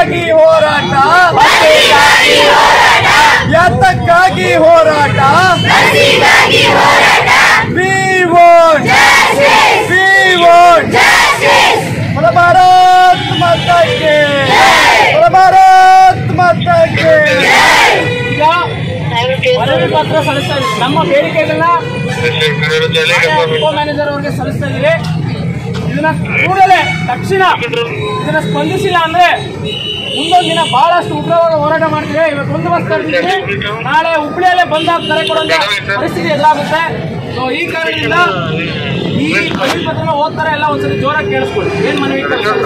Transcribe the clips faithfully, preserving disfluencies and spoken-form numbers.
ಯಾತಕ್ಕಾಗಿ ಹೋರಾಟ ಯಾತಕ್ಕಾಗಿ ಹೋರಾಟ We want We want बोलो भारत माता की बोलो भारत माता की ಮನವಿ ಪತ್ರ ಸಲ್ಲಿಸ್ತಾ ಇದ್ದೀವಿ. ನಮ್ಮ ಬೇಡಿಕೆಗಳನ್ನ ಉಪ ಮ್ಯಾನೇಜರ್ ಅವರಿಗೆ ಸಲ್ಲಿಸ್ತಾ ಇದ್ದೀವಿ. ಇದನ್ನ ಕೂಡಲೇ ತಕ್ಷಣ ಇದನ್ನ ಸ್ಪಂದಿಸಿಲ್ಲ ಅಂದ್ರೆ ಮುಂದೊಂದು ದಿನ ಬಹಳಷ್ಟು ಉಗ್ರವಾದ ಹೋರಾಟ ಮಾಡ್ತೀವಿ. ಇವತ್ತು ಒಂದು ಬಸ್ ತರ್ತೀವಿ, ನಾಳೆ ಹುಬ್ಳಿಯಲ್ಲೇ ಬಂದ್ ಕರೆ ಕೊಡುವಂತ ಪರಿಸ್ಥಿತಿ ಎದುರಾಗುತ್ತೆ. ಸೊ ಈ ಕಾರಣದಿಂದ ಈ ಮನವಿ ಪತ್ರನ ಓದ್ತಾರೆ ಎಲ್ಲ ಒಂದ್ಸರಿ ಜೋರಾಗಿ ಕೇಳಿಸ್ಕೊಳ್ಳಿ. ಏನ್ ಮನವಿ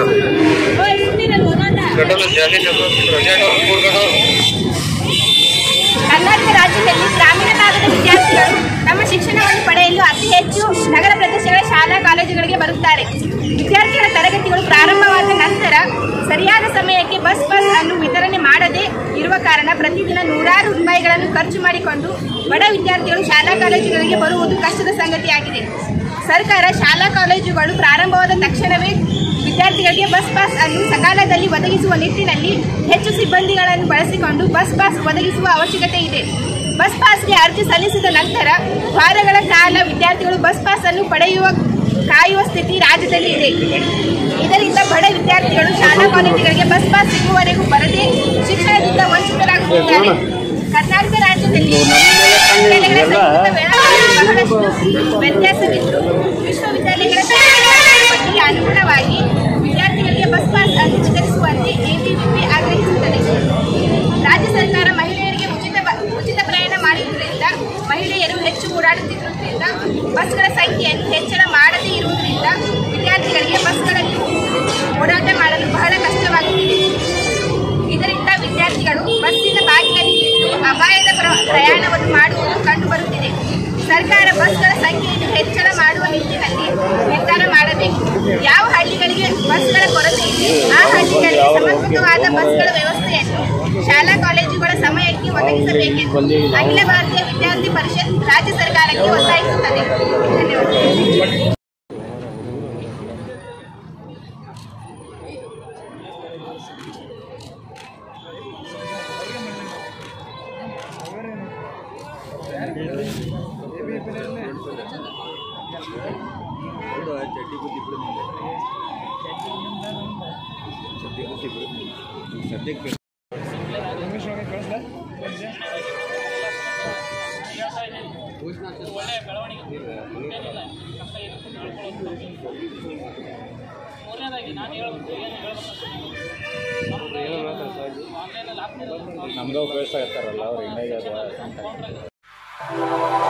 ಕರ್ನಾಟಕ ರಾಜ್ಯದಲ್ಲಿ ಗ್ರಾಮೀಣ ಭಾಗದ ವಿದ್ಯಾರ್ಥಿಗಳು ತಮ್ಮ ಶಿಕ್ಷಣವನ್ನು ಪಡೆಯಲು ಅತಿ ಹೆಚ್ಚು ನಗರ ಪ್ರದೇಶಗಳ ಶಾಲಾ ಕಾಲೇಜುಗಳಿಗೆ ಬರುತ್ತಾರೆ. ವಿದ್ಯಾರ್ಥಿಗಳ ತರಗತಿಗಳು ಪ್ರಾರಂಭವಾದ ನಂತರ ಸರಿಯಾದ ಸಮಯಕ್ಕೆ ಬಸ್ ಪಾಸ್ ಅನ್ನು ವಿತರಣೆ ಮಾಡದೇ ಇರುವ ಕಾರಣ ಪ್ರತಿದಿನ ನೂರಾರು ರೂಪಾಯಿಗಳನ್ನು ಖರ್ಚು ಮಾಡಿಕೊಂಡು ಬಡ ವಿದ್ಯಾರ್ಥಿಗಳು ಶಾಲಾ ಕಾಲೇಜುಗಳಿಗೆ ಬರುವುದು ಕಷ್ಟದ ಸಂಗತಿಯಾಗಿದೆ. ಸರ್ಕಾರ ಶಾಲಾ ಕಾಲೇಜುಗಳು ಪ್ರಾರಂಭವಾದ ತಕ್ಷಣವೇ ವಿದ್ಯಾರ್ಥಿಗಳಿಗೆ ಬಸ್ ಪಾಸ್ ಅನ್ನು ಸಕಾಲದಲ್ಲಿ ಒದಗಿಸುವ ನಿಟ್ಟಿನಲ್ಲಿ ಹೆಚ್ಚು ಸಿಬ್ಬಂದಿಗಳನ್ನು ಬಳಸಿಕೊಂಡು ಬಸ್ ಪಾಸ್ ಒದಗಿಸುವ ಅವಶ್ಯಕತೆ ಇದೆ. ಬಸ್ ಪಾಸ್ಗೆ ಅರ್ಜಿ ಸಲ್ಲಿಸಿದ ನಂತರ ವಾರಗಳ ಕಾಲ ವಿದ್ಯಾರ್ಥಿಗಳು ಬಸ್ ಪಾಸ್ ಅನ್ನು ಪಡೆಯುವ ಕಾಯುವ ಸ್ಥಿತಿ ರಾಜ್ಯದಲ್ಲಿ ಇದೆ. ಇದರಿಂದ ಬಡ ವಿದ್ಯಾರ್ಥಿಗಳು ಶಾಲಾ ಕಾಲೇಜುಗಳಿಗೆ ಬಸ್ ಪಾಸ್ ಸಿಗುವವರೆಗೂ ಬರದೆ ಶಿಕ್ಷಣದಿಂದ ವಂಚಿತರಾಗುತ್ತಿದ್ದಾರೆ. ಕರ್ನಾಟಕ ರಾಜ್ಯದಲ್ಲಿ ಬಹಳಷ್ಟು ವ್ಯತ್ಯಾಸವಿದ್ದು ವಿಶ್ವವಿದ್ಯಾಲಯಗಳ ಪಟ್ಟಿಗೆ ಅನುಗುಣವಾಗಿ ವಿದ್ಯಾರ್ಥಿಗಳಿಗೆ ಬಸ್ ಪಾಸ್ ಅನ್ನು ವಿತರಿಸುವಂತೆ ಎಬಿವಿಪಿ ಆಗ್ರಹಿಸುತ್ತದೆ. ರಾಜ್ಯ ಸರ್ಕಾರ ಮಹಿಳೆಯರಿಗೆ ಉಚಿತ ಉಚಿತ ಪ್ರಯಾಣ ಮಾಡಿರುವುದರಿಂದ ಮಹಿಳೆಯರು ಹೆಚ್ಚು ಓಡಾಡುತ್ತಿರುವುದರಿಂದ ಬಸ್ಗಳ ಸಂಖ್ಯೆಯನ್ನು ಹೆಚ್ಚಳ ಮಾಡದೇ ಇರುವುದರಿಂದ ವಿದ್ಯಾರ್ಥಿಗಳಿಗೆ ಬಸ್ಗಳಲ್ಲಿ ಓಡಾಟ ಮಾಡಲು ಬಹಳ ಕಷ್ಟವಾಗುತ್ತಿದೆ. ಇದರಿಂದ ವಿದ್ಯಾರ್ಥಿಗಳು ಬಸ್ಸಿನ ಬಾಗಿಲಲ್ಲಿ ನಿಂತು ಅಪಾಯದ ಪ್ರಯಾಣವನ್ನು ಮಾಡುವುದು ಕಂಡುಬರುತ್ತಿದೆ. ಸರ್ಕಾರ ಬಸ್ಗಳ ಸಂಖ್ಯೆಯನ್ನು ಹೆಚ್ಚಳ ಮಾಡುವ ನಿಟ್ಟಿನಲ್ಲಿ ನಿರ್ಧಾರ ಮಾಡಬೇಕು. ಯಾವ ಹಳ್ಳಿಗಳಿಗೆ ಬಸ್ಗಳ ಕೊರತೆ ಇದೆ ಆ ಹಳ್ಳಿಗಳಿಗೆ ಸಮರ್ಪಕವಾದ ಬಸ್ಗಳ ವ್ಯವಸ್ಥೆಯನ್ನು ಶಾಲಾ ಕಾಲೇಜುಗಳ ಸಮಯಕ್ಕೆ ಒದಗಿಸಬೇಕೆಂದು ಅಖಿಲ ಭಾರತೀಯ ವಿದ್ಯಾರ್ಥಿ ಪರಿಷತ್ ರಾಜ್ಯ ಸರ್ಕಾರಕ್ಕೆ ಒತ್ತಾಯಿಸುತ್ತದೆ. ಧನ್ಯವಾದ. ನಮ್ಗೆ ಉಪಯೋಗಿಸ್ತಾ ಇರ್ತಾರಲ್ಲ ಅವ್ರು ಹಿಂಗಾಗಿ ಅದು